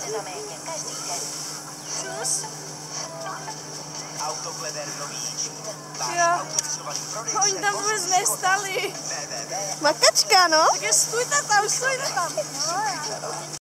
nezaméně každý den. Čus. Autoklever Novíček. Jo. Oni tam vůbec nestali. Makačka, no? Tak stůjte tam, stůjte tam. No,